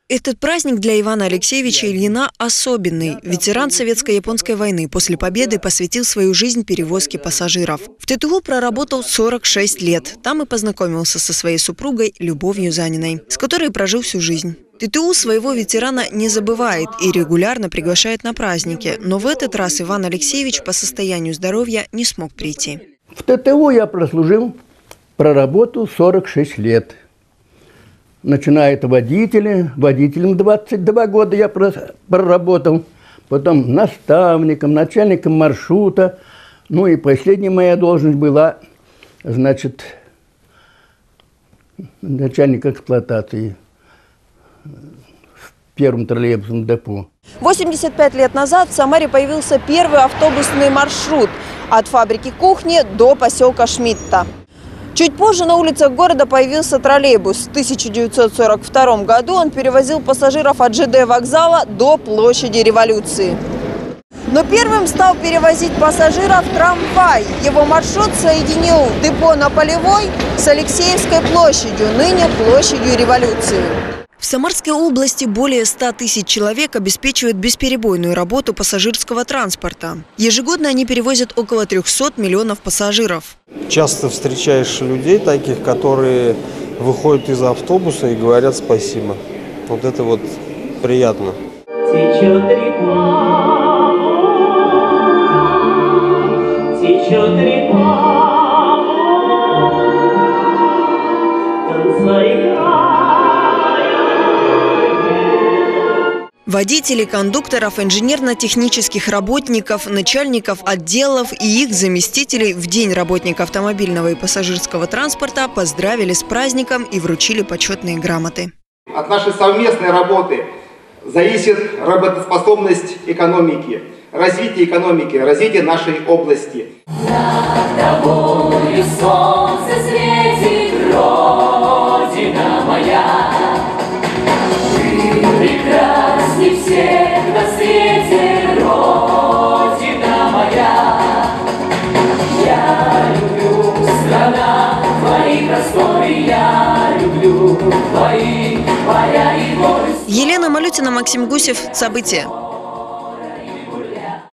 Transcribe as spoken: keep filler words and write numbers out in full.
Этот праздник для Ивана Алексеевича Ильина особенный. Ветеран Советско-японской войны после победы посвятил свою жизнь перевозке пассажиров. В ТТУ проработал сорок шесть лет. Там и познакомился со своей супругой Любовью Заниной, с которой прожил всю жизнь. ТТУ своего ветерана не забывает и регулярно приглашает на праздники. Но в этот раз Иван Алексеевич по состоянию здоровья не смог прийти. В ТТУ я прослужил, проработал сорок шесть лет. Начиная от водителя, водителем двадцать два года я проработал, потом наставником, начальником маршрута. Ну и последняя моя должность была, значит, начальник эксплуатации в первом троллейбусном депо. восемьдесят пять лет назад в Самаре появился первый автобусный маршрут от фабрики кухни до поселка Шмидта. Чуть позже на улицах города появился троллейбус. В тысяча девятьсот сорок втором году он перевозил пассажиров от ЖД вокзала до площади Революции. Но первым стал перевозить пассажиров трамвай. Его маршрут соединил депо на Полевой с Алексеевской площадью, ныне площадью Революции. В Самарской области более ста тысяч человек обеспечивают бесперебойную работу пассажирского транспорта. Ежегодно они перевозят около трёхсот миллионов пассажиров. Часто встречаешь людей таких, которые выходят из автобуса и говорят спасибо. Вот это вот приятно. Течет река, течет река, Водителей, кондукторов, инженерно-технических работников, начальников отделов и их заместителей в День работника автомобильного и пассажирского транспорта поздравили с праздником и вручили почетные грамоты. От нашей совместной работы зависит работоспособность экономики, развитие экономики, развитие нашей области. Над тобою солнце светит, Родина моя. Прекрасней всех на свете, Родина моя. Я люблю, страна, твои просторы, я люблю твои поля и горы. Елена Малютина, Максим Гусев. События.